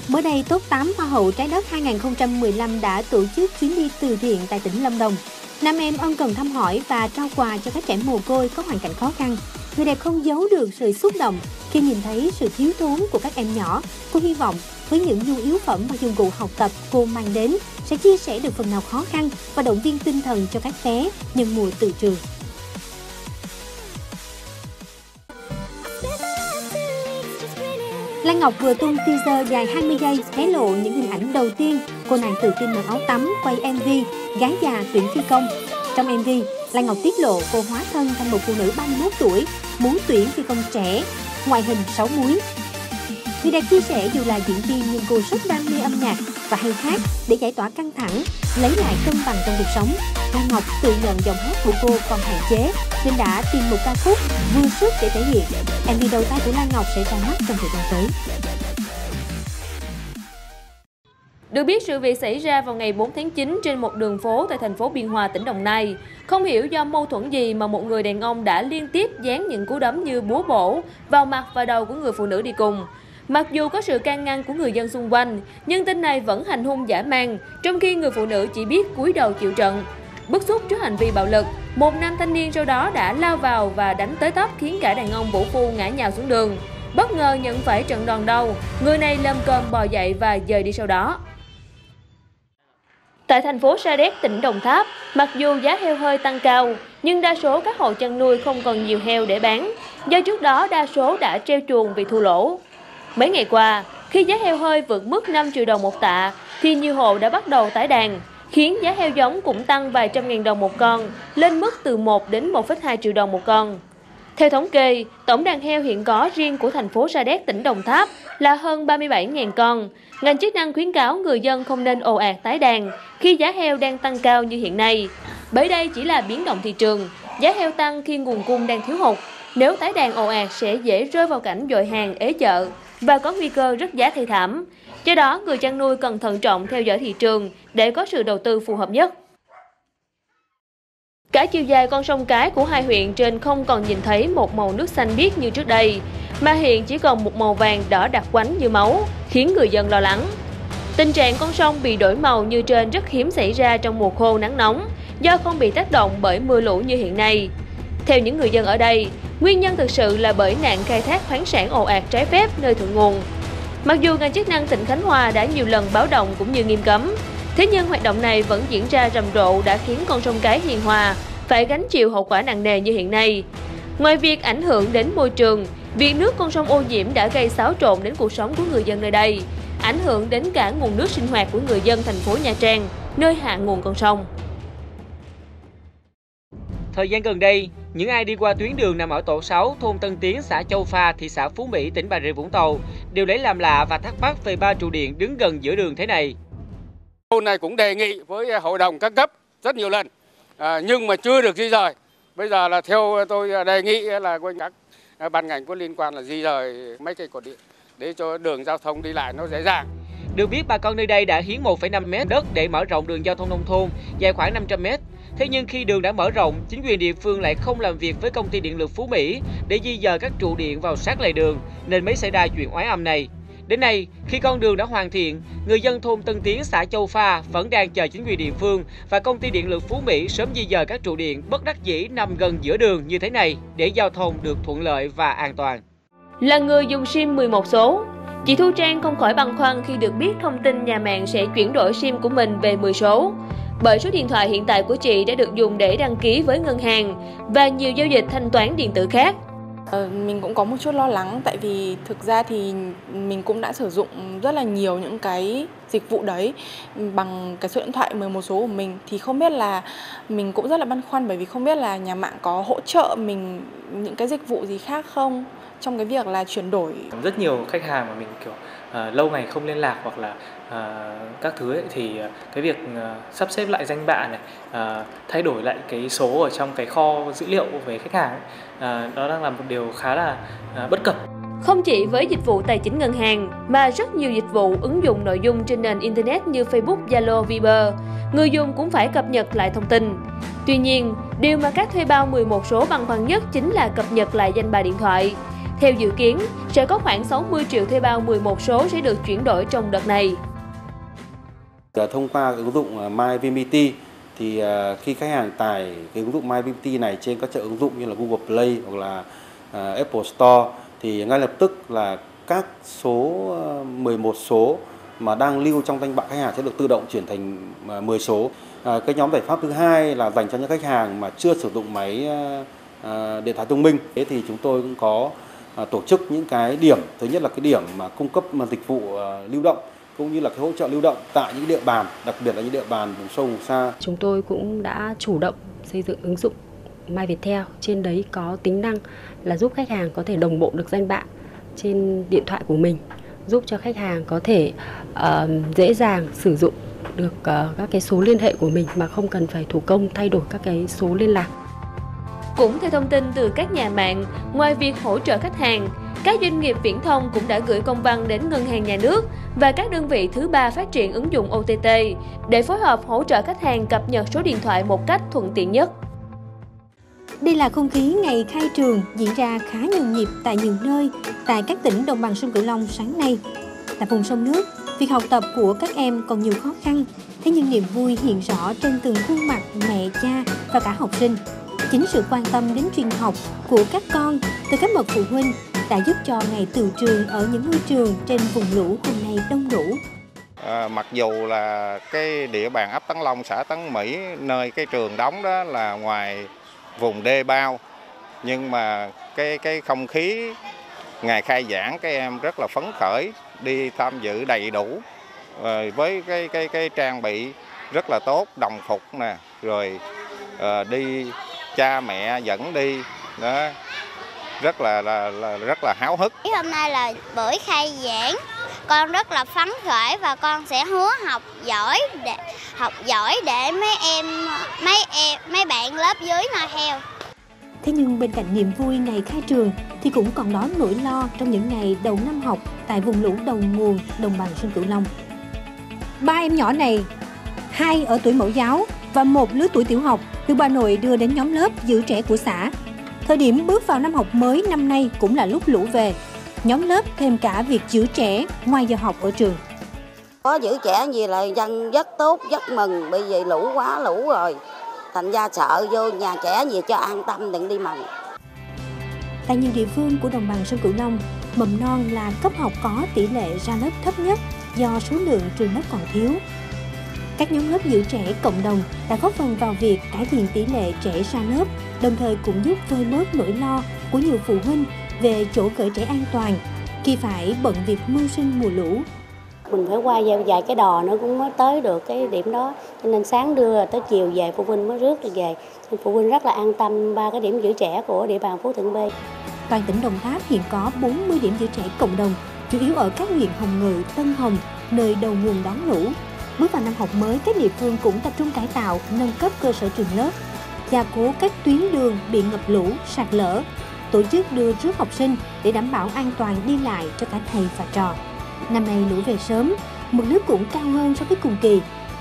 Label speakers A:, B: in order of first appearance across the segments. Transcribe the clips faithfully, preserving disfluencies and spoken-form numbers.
A: Mới đây, top tám Hoa hậu Trái đất hai nghìn không trăm mười lăm đã tổ chức chuyến đi từ thiện tại tỉnh Lâm Đồng. Nam em ân cần thăm hỏi và trao quà cho các trẻ mồ côi có hoàn cảnh khó khăn. Người đẹp không giấu được sự xúc động khi nhìn thấy sự thiếu thốn của các em nhỏ. Cô hy vọng với những nhu yếu phẩm và dụng cụ học tập cô mang đến sẽ chia sẻ được phần nào khó khăn và động viên tinh thần cho các bé nhân mùa tự trường. Lan Ngọc vừa tung teaser dài hai mươi giây hé lộ những hình ảnh đầu tiên cô nàng tự tin mặc áo tắm quay em vê Gái già tuyển phi công. Trong em vê, Lan Ngọc tiết lộ cô hóa thân thành một phụ nữ ba mươi mốt tuổi muốn tuyển phi công trẻ, ngoại hình sáu múi. Người đẹp chia sẻ dù là diễn viên nhưng cô rất đam mê âm nhạc và hay hát để giải tỏa căng thẳng, lấy lại cân bằng trong cuộc sống. Lan Ngọc tự nhận giọng hát của cô còn hạn chế nên đã tìm một ca khúc vừa sức để thể hiện. em vê đầu tay của Lan Ngọc sẽ ra mắt trong thời gian tới.
B: Được biết, sự việc xảy ra vào ngày bốn tháng chín trên một đường phố tại thành phố Biên Hòa, tỉnh Đồng Nai. Không hiểu do mâu thuẫn gì mà một người đàn ông đã liên tiếp giáng những cú đấm như búa bổ vào mặt và đầu của người phụ nữ đi cùng. Mặc dù có sự can ngăn của người dân xung quanh, nhưng tên này vẫn hành hung dã man, trong khi người phụ nữ chỉ biết cúi đầu chịu trận. Bức xúc trước hành vi bạo lực, một nam thanh niên sau đó đã lao vào và đánh tới tấp khiến cả đàn ông vũ phu ngã nhào xuống đường. Bất ngờ nhận phải trận đòn đau, người này lầm cơm bò dậy và dời đi sau đó. Tại thành phố Sa Đéc, tỉnh Đồng Tháp, mặc dù giá heo hơi tăng cao, nhưng đa số các hộ chăn nuôi không còn nhiều heo để bán, do trước đó đa số đã treo chuồng vì thua lỗ. Mấy ngày qua, khi giá heo hơi vượt mức năm triệu đồng một tạ, thì nhiều hộ đã bắt đầu tái đàn, khiến giá heo giống cũng tăng vài trăm ngàn đồng một con, lên mức từ một đến một phẩy hai triệu đồng một con. Theo thống kê, tổng đàn heo hiện có riêng của thành phố Sa Đéc, tỉnh Đồng Tháp là hơn ba mươi bảy nghìn con. Ngành chức năng khuyến cáo người dân không nên ồ ạt tái đàn khi giá heo đang tăng cao như hiện nay. Bởi đây chỉ là biến động thị trường, giá heo tăng khi nguồn cung đang thiếu hụt. Nếu tái đàn ồ ạt sẽ dễ rơi vào cảnh dội hàng ế chợ và có nguy cơ rớt giá thê thảm. Do đó, người chăn nuôi cần thận trọng theo dõi thị trường để có sự đầu tư phù hợp nhất. Cả chiều dài con sông Cái của hai huyện trên không còn nhìn thấy một màu nước xanh biếc như trước đây, mà hiện chỉ còn một màu vàng đỏ đặc quánh như máu, khiến người dân lo lắng. Tình trạng con sông bị đổi màu như trên rất hiếm xảy ra trong mùa khô nắng nóng, do không bị tác động bởi mưa lũ như hiện nay. Theo những người dân ở đây, nguyên nhân thực sự là bởi nạn khai thác khoáng sản ồ ạt trái phép nơi thượng nguồn. Mặc dù ngành chức năng tỉnh Khánh Hòa đã nhiều lần báo động cũng như nghiêm cấm, thế nhưng hoạt động này vẫn diễn ra rầm rộ đã khiến con sông Cái hiền hòa phải gánh chịu hậu quả nặng nề như hiện nay. Ngoài việc ảnh hưởng đến môi trường, việc nước con sông ô nhiễm đã gây xáo trộn đến cuộc sống của người dân nơi đây, ảnh hưởng đến cả nguồn nước sinh hoạt của người dân thành phố Nha Trang, nơi hạ nguồn con sông.
C: Thời gian gần đây, những ai đi qua tuyến đường nằm ở tổ sáu, thôn Tân Tiến, xã Châu Pha, thị xã Phú Mỹ, tỉnh Bà Rịa Vũng Tàu đều lấy làm lạ và thắc mắc về ba trụ điện đứng gần giữa đường thế này.
D: Thôn này cũng đề nghị với hội đồng các cấp rất nhiều lần, à, nhưng mà chưa được di rời. Bây giờ là theo tôi đề nghị là các ban ngành có liên quan là di rời mấy cây cột điện để cho đường giao thông đi lại nó dễ dàng.
C: Được biết, bà con nơi đây đã hiến một phẩy năm mét đất để mở rộng đường giao thông nông thôn dài khoảng năm trăm mét. Thế nhưng khi đường đã mở rộng, chính quyền địa phương lại không làm việc với công ty điện lực Phú Mỹ để di dời các trụ điện vào sát lề đường, nên mới xảy ra chuyện oái âm này. Đến nay, khi con đường đã hoàn thiện, người dân thôn Tân Tiến, xã Châu Pha vẫn đang chờ chính quyền địa phương và công ty điện lực Phú Mỹ sớm di dời các trụ điện bất đắc dĩ nằm gần giữa đường như thế này để giao thông được thuận lợi và an toàn.
B: Là người dùng sim mười một số, chị Thu Trang không khỏi băn khoăn khi được biết thông tin nhà mạng sẽ chuyển đổi sim của mình về mười số. Bởi số điện thoại hiện tại của chị đã được dùng để đăng ký với ngân hàng và nhiều giao dịch thanh toán điện tử khác.
E: Mình cũng có một chút lo lắng, tại vì thực ra thì mình cũng đã sử dụng rất là nhiều những cái dịch vụ đấy bằng cái số điện thoại mười một số của mình, thì không biết là mình cũng rất là băn khoăn, bởi vì không biết là nhà mạng có hỗ trợ mình những cái dịch vụ gì khác không trong cái việc là chuyển đổi.
F: Rất nhiều khách hàng mà mình kiểu uh, lâu ngày không liên lạc hoặc là uh, các thứ ấy, thì uh, cái việc uh, sắp xếp lại danh bạ này, uh, thay đổi lại cái số ở trong cái kho dữ liệu về khách hàng ấy, uh, đó đang là một điều khá là uh, bất cập.
B: Không chỉ với dịch vụ tài chính ngân hàng mà rất nhiều dịch vụ ứng dụng nội dung trên nền Internet như Facebook, Zalo, Viber, người dùng cũng phải cập nhật lại thông tin. Tuy nhiên, điều mà các thuê bao mười một số băn khoăn nhất chính là cập nhật lại danh bạ điện thoại. Theo dự kiến, sẽ có khoảng sáu mươi triệu thuê bao mười một số sẽ được chuyển đổi trong đợt này.
G: Thông qua ứng dụng MyVnpt thì khi khách hàng tải cái ứng dụng MyVnpt này trên các chợ ứng dụng như là Google Play hoặc là Apple Store thì ngay lập tức là các số mười một số mà đang lưu trong danh bạ khách hàng sẽ được tự động chuyển thành mười số. Cái nhóm giải pháp thứ hai là dành cho những khách hàng mà chưa sử dụng máy điện thoại thông minh. Thế thì chúng tôi cũng có tổ chức những cái điểm, thứ nhất là cái điểm mà cung cấp dịch vụ lưu động cũng như là cái hỗ trợ lưu động tại những địa bàn, đặc biệt là những địa bàn vùng sâu vùng xa.
H: Chúng tôi cũng đã chủ động xây dựng ứng dụng MyViettel, trên đấy có tính năng là giúp khách hàng có thể đồng bộ được danh bạ trên điện thoại của mình, giúp cho khách hàng có thể uh, dễ dàng sử dụng được uh, các cái số liên hệ của mình mà không cần phải thủ công thay đổi các cái số liên lạc.
B: Cũng theo thông tin từ các nhà mạng, ngoài việc hỗ trợ khách hàng, các doanh nghiệp viễn thông cũng đã gửi công văn đến Ngân hàng Nhà nước và các đơn vị thứ ba phát triển ứng dụng O T T để phối hợp hỗ trợ khách hàng cập nhật số điện thoại một cách thuận tiện nhất.
A: Đây là không khí ngày khai trường diễn ra khá nhộn nhịp tại nhiều nơi tại các tỉnh đồng bằng sông Cửu Long sáng nay. Tại vùng sông nước, việc học tập của các em còn nhiều khó khăn, thế nhưng niềm vui hiện rõ trên từng khuôn mặt mẹ, cha và cả học sinh. Chính sự quan tâm đến truyền học của các con từ các bậc phụ huynh đã giúp cho ngày tựu trường ở những ngôi trường trên vùng lũ hôm nay đông đủ.
I: À, mặc dù là cái địa bàn ấp Tấn Long, xã Tấn Mỹ, nơi cái trường đóng đó là ngoài vùng đê bao, nhưng mà cái cái không khí ngày khai giảng các em rất là phấn khởi, đi tham dự đầy đủ à, với cái cái cái trang bị rất là tốt, đồng phục nè, rồi à, đi cha mẹ dẫn đi đó, rất là, là, là rất là háo hức.
J: Hôm nay là buổi khai giảng, con rất là phấn khởi và con sẽ hứa học giỏi để học giỏi để mấy em mấy em mấy bạn lớp dưới noi theo.
A: Thế nhưng bên cạnh niềm vui ngày khai trường thì cũng còn đó nỗi lo trong những ngày đầu năm học tại vùng lũ đầu nguồn đồng bằng sông Cửu Long. Ba em nhỏ này, hai ở tuổi mẫu giáo và một lứa tuổi tiểu học, được bà nội đưa đến nhóm lớp giữ trẻ của xã. Thời điểm bước vào năm học mới năm nay cũng là lúc lũ về. Nhóm lớp thêm cả việc giữ trẻ ngoài giờ học ở trường.
K: Có giữ trẻ gì là dân rất tốt, rất mừng, bởi vì lũ quá lũ rồi. Thành ra sợ vô nhà trẻ gì cho an tâm đừng đi mần.
A: Tại nhiều địa phương của đồng bằng sông Cửu Long, mầm non là cấp học có tỷ lệ ra lớp thấp nhất do số lượng trường lớp còn thiếu. Các nhóm lớp giữ trẻ cộng đồng đã góp phần vào việc cải thiện tỷ lệ trẻ ra lớp, đồng thời cũng giúp vơi bớt nỗi lo của nhiều phụ huynh về chỗ gửi trẻ an toàn khi phải bận việc mưu sinh mùa lũ.
L: Mình phải qua vài cái đò nó cũng mới tới được cái điểm đó, cho nên sáng đưa tới chiều về phụ huynh mới rước được về. Nên phụ huynh rất là an tâm ba cái điểm giữ trẻ của địa bàn Phú Thuận B.
A: Toàn tỉnh Đồng Tháp hiện có bốn mươi điểm giữ trẻ cộng đồng, chủ yếu ở các huyện Hồng Ngự, Tân Hồng, nơi đầu nguồn đón lũ. Bước vào năm học mới, các địa phương cũng tập trung cải tạo, nâng cấp cơ sở trường lớp, gia cố các tuyến đường bị ngập lũ, sạt lở, tổ chức đưa rước học sinh để đảm bảo an toàn đi lại cho cả thầy và trò. Năm nay lũ về sớm, mực nước cũng cao hơn so với cùng kỳ.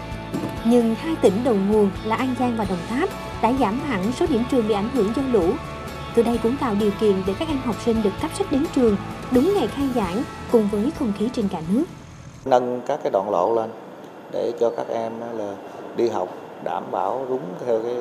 A: Nhưng hai tỉnh đầu nguồn là An Giang và Đồng Tháp đã giảm hẳn số điểm trường bị ảnh hưởng do lũ. Từ đây cũng tạo điều kiện để các em học sinh được cấp sách đến trường đúng ngày khai giảng cùng với không khí trên cả nước.
M: Nâng các cái đoạn lộ lên để cho các em là đi học đảm bảo đúng theo cái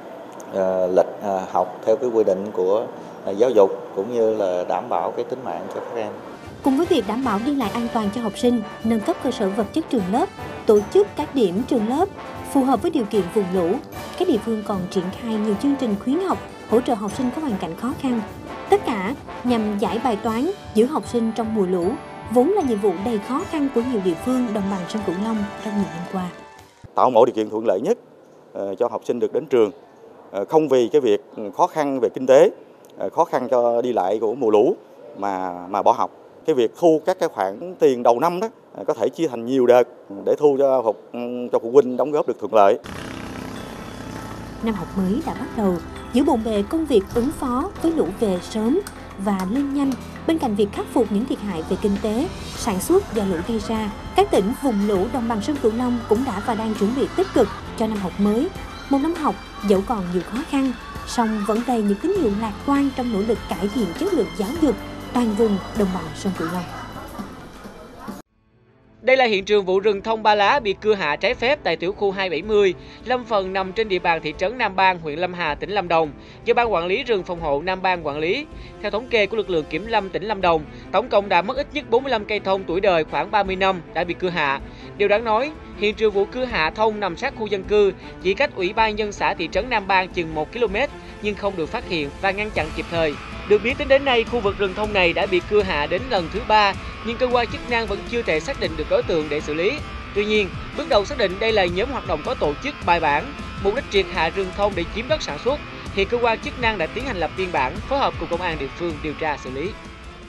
M: uh, lịch uh, học theo cái quy định của uh, giáo dục cũng như là đảm bảo cái tính mạng cho các em.
A: Cùng với việc đảm bảo đi lại an toàn cho học sinh, nâng cấp cơ sở vật chất trường lớp, tổ chức các điểm trường lớp phù hợp với điều kiện vùng lũ, các địa phương còn triển khai nhiều chương trình khuyến học hỗ trợ học sinh có hoàn cảnh khó khăn. Tất cả nhằm giải bài toán giữ học sinh trong mùa lũ, vốn là nhiệm vụ đầy khó khăn của nhiều địa phương đồng bằng sông Cửu Long trong nhiều năm qua.
M: Tạo mọi điều kiện thuận lợi nhất cho học sinh được đến trường, không vì cái việc khó khăn về kinh tế, khó khăn cho đi lại của mùa lũ mà mà bỏ học. Cái việc thu các cái khoản tiền đầu năm đó có thể chia thành nhiều đợt để thu cho học cho phụ huynh đóng góp được thuận lợi.
A: Năm học mới đã bắt đầu, giữa bộn bề công việc ứng phó với lũ về sớm và lên nhanh, bên cạnh việc khắc phục những thiệt hại về kinh tế, sản xuất do lũ gây ra, các tỉnh vùng lũ đồng bằng sông Cửu Long cũng đã và đang chuẩn bị tích cực cho năm học mới. Một năm học dẫu còn nhiều khó khăn, song vẫn đầy những tín hiệu lạc quan trong nỗ lực cải thiện chất lượng giáo dục, toàn vùng đồng bằng sông Cửu Long.
C: Đây là hiện trường vụ rừng thông ba lá bị cưa hạ trái phép tại tiểu khu hai bảy mươi, lâm phần nằm trên địa bàn thị trấn Nam Ban, huyện Lâm Hà, tỉnh Lâm Đồng, do Ban Quản lý rừng phòng hộ Nam Ban quản lý. Theo thống kê của lực lượng kiểm lâm tỉnh Lâm Đồng, tổng cộng đã mất ít nhất bốn mươi lăm cây thông tuổi đời khoảng ba mươi năm đã bị cưa hạ. Điều đáng nói, hiện trường vụ cưa hạ thông nằm sát khu dân cư, chỉ cách Ủy ban nhân xã thị trấn Nam Ban chừng một ki lô mét nhưng không được phát hiện và ngăn chặn kịp thời. Được biết tính đến nay, khu vực rừng thông này đã bị cưa hạ đến lần thứ ba, nhưng cơ quan chức năng vẫn chưa thể xác định được đối tượng để xử lý. Tuy nhiên, bước đầu xác định đây là nhóm hoạt động có tổ chức, bài bản, mục đích triệt hạ rừng thông để chiếm đất sản xuất. Hiện cơ quan chức năng đã tiến hành lập biên bản, phối hợp cùng công an địa phương điều tra xử lý.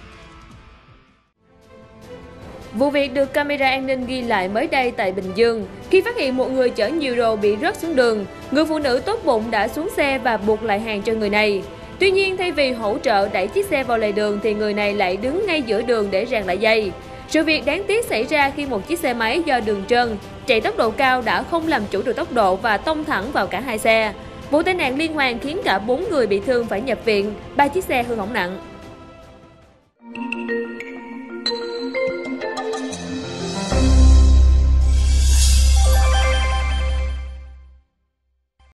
B: Vụ việc được camera an ninh ghi lại mới đây tại Bình Dương. Khi phát hiện một người chở nhiều đồ bị rớt xuống đường, người phụ nữ tốt bụng đã xuống xe và buộc lại hàng cho người này. Tuy nhiên, thay vì hỗ trợ đẩy chiếc xe vào lề đường thì người này lại đứng ngay giữa đường để ràng lại dây. Sự việc đáng tiếc xảy ra khi một chiếc xe máy do đường trơn, chạy tốc độ cao đã không làm chủ được tốc độ và tông thẳng vào cả hai xe. Vụ tai nạn liên hoàn khiến cả bốn người bị thương phải nhập viện, ba chiếc xe hư hỏng nặng.